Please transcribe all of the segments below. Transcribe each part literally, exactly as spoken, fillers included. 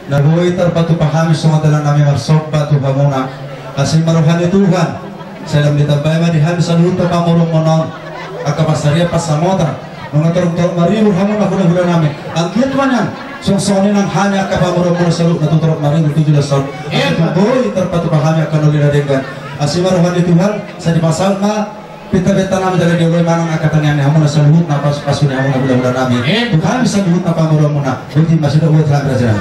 Nagoy terpatupahami semua dalam nami marsoba Tuhan muna kasih maruhani Tuhan salam ditabay madihan sa luto pamurong monon akapasaria pasamota mga turong-turong marimur hamon ako na hula namin ang kiyat man yan songsonin ang hanya kapamurong mo sa luto naturok marimur tujuh lasol at nagoy terpatupahami akan uliradengan kasih maruhani Tuhan sa dipasal na pita-pita namin dari diyoy manang akatan yang hamon sa luhut na pasun hamon na hula-hula namin Tuhan bisa luhut na pamurong muna ultim masih doon ulit lang raja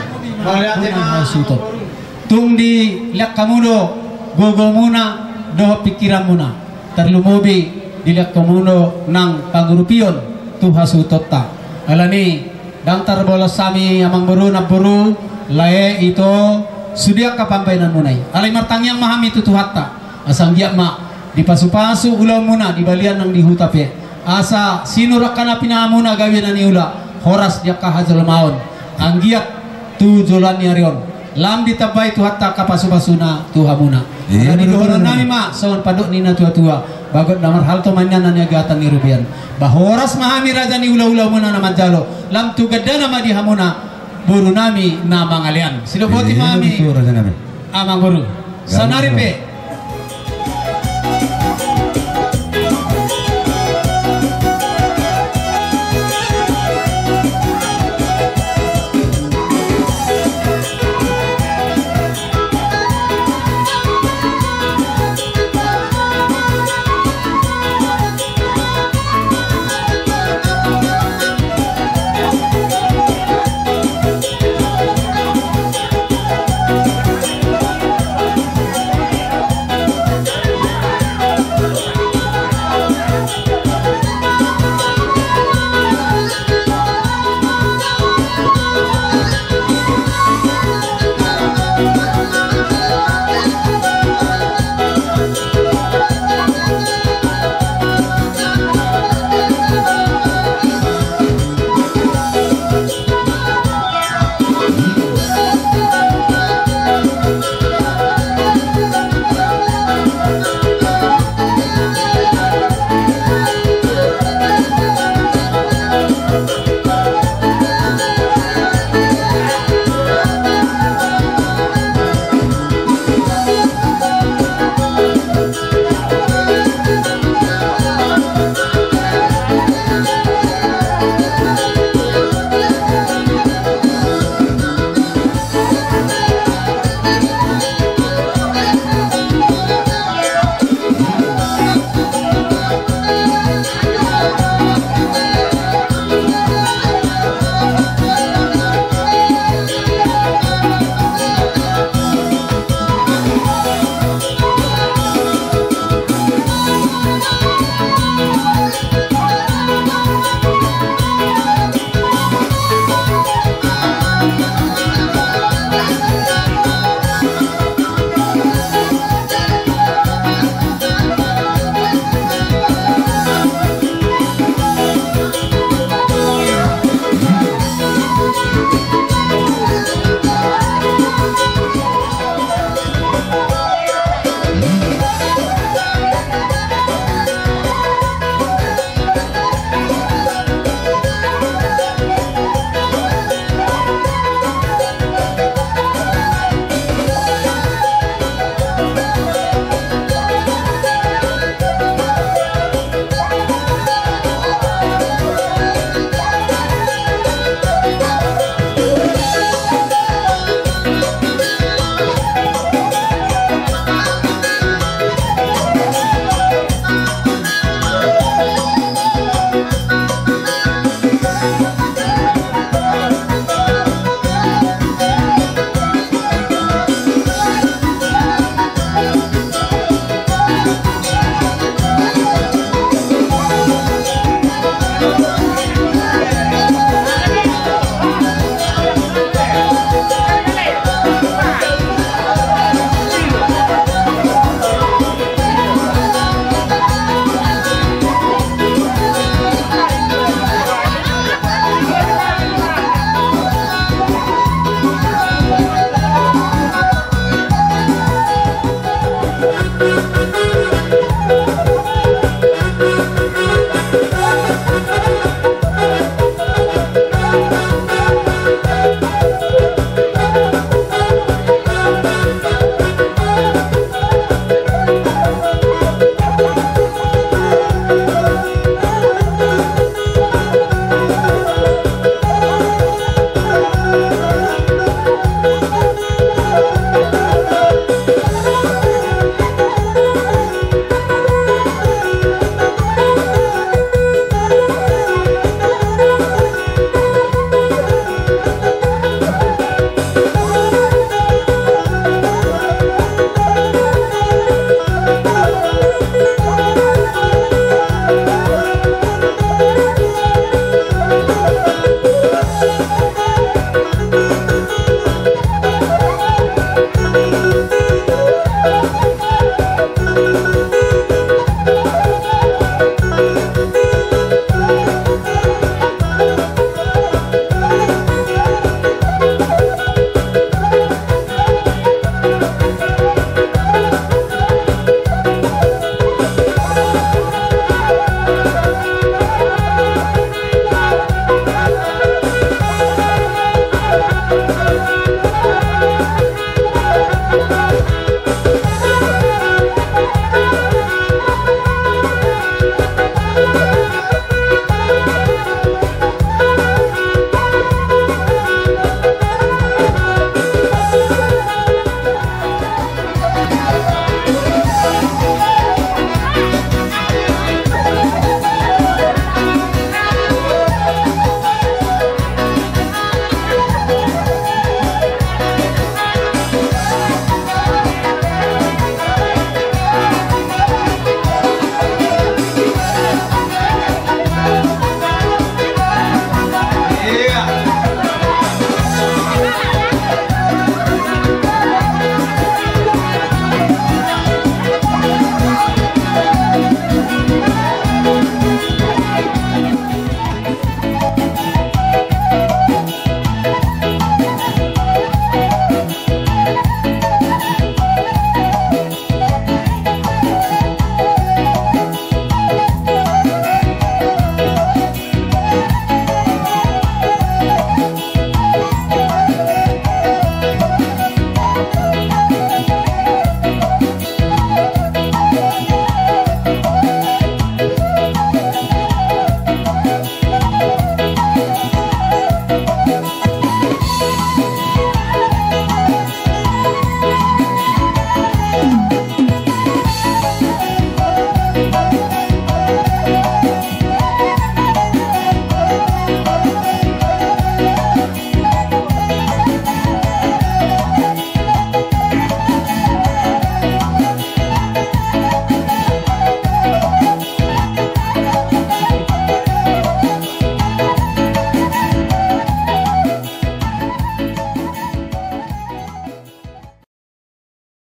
tung di liak kamuno gogo muna doh pikiran muna terlumubi di liak kamuno nang pangurupion tuha sutotta alani dang tarbola sami amang buru na buru lae itu sudia kapampainan munai alai martang yang mahami itu tuhatta asang giak ma di pasu-pasu ulau muna di balian nang di hutape asa sinurakana pinamuna gawin ani ula horas dia kahajal maon anggiat tu jolan nyarion lam ditabai tu hatta kapasu-pasuna tu hamuna jadi dohoran nami ma sawan paduk nina tua-tua bagot damar hal to manyan nya gatan ni rubian bahoras mahami raja ni ula-ula muna na manjalo lam tu gadana ma di hamuna buru nami na mangalian silopoti mami amang buru sanaripe